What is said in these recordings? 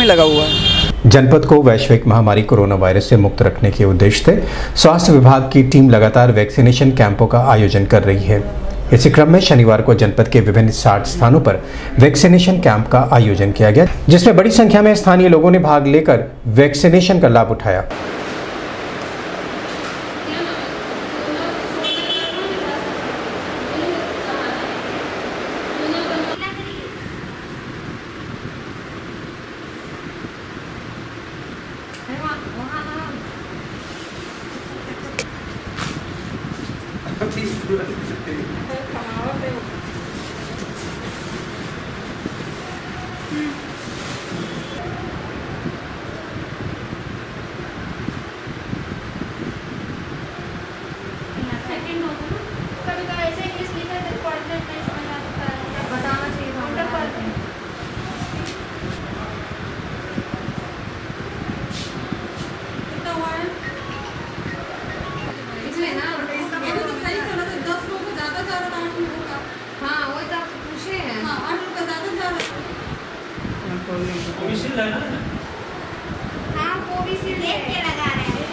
में लगा हुआ है। जनपद को वैश्विक महामारी कोरोना वायरस से मुक्त रखने के उद्देश्य से स्वास्थ्य विभाग की टीम लगातार वैक्सीनेशन कैंपों का आयोजन कर रही है। इसी क्रम में शनिवार को जनपद के विभिन्न 60 स्थानों पर वैक्सीनेशन कैंप का आयोजन किया गया, जिसमें बड़ी संख्या में स्थानीय लोगों ने भाग लेकर वैक्सीनेशन का लाभ उठाया। कोविशील्ड है ना? हाँ, कोविशील्ड देख के लगा रहे हैं।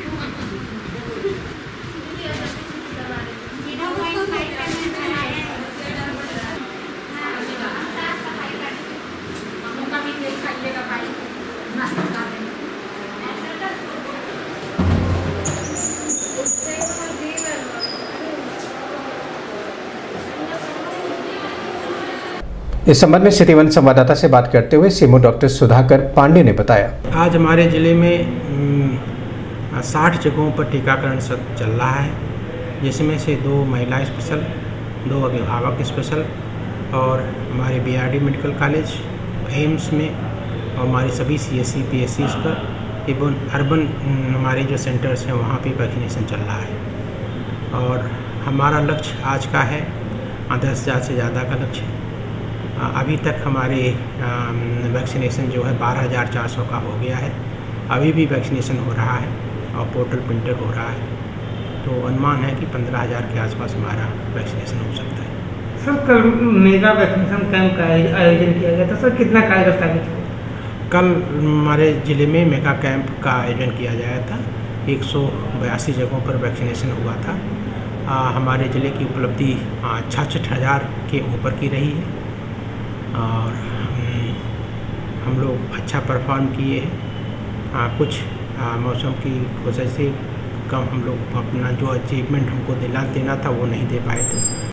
इस संबंध में सिटी वन संवाददाता से बात करते हुए सीएमओ डॉक्टर सुधाकर पांडे ने बताया, आज हमारे ज़िले में 60 जगहों पर टीकाकरण चल रहा है, जिसमें से 2 महिला स्पेशल, 2 अभिभावक स्पेशल और हमारे बीआरडी मेडिकल कॉलेज, एम्स में और हमारे सभी CSC PSCs पर एवं अर्बन हमारे जो सेंटर्स हैं वहाँ पे वैक्सीनेशन चल रहा है। और हमारा लक्ष्य आज का है 10,000 से ज़्यादा का लक्ष्य है। अभी तक हमारे वैक्सीनेशन जो है 12,400 का हो गया है। अभी भी वैक्सीनेशन हो रहा है और पोर्टल प्रिंटेड हो रहा है, तो अनुमान है कि 15,000 के आसपास हमारा वैक्सीनेशन हो सकता है। सर, कल मेगा वैक्सीनेशन कैंप का आयोजन किया गया था। सर, कितना कारगर साबित हुआ? कल हमारे ज़िले में मेगा कैंप का आयोजन किया गया था। 182 जगहों पर वैक्सीनेशन हुआ था। हमारे ज़िले की उपलब्धि 66,000 के ऊपर की रही है और हम लोग अच्छा परफॉर्म किए हैं। कुछ मौसम की वजह से कम हम लोग अपना जो अचीवमेंट हमको देना था वो नहीं दे पाए थे।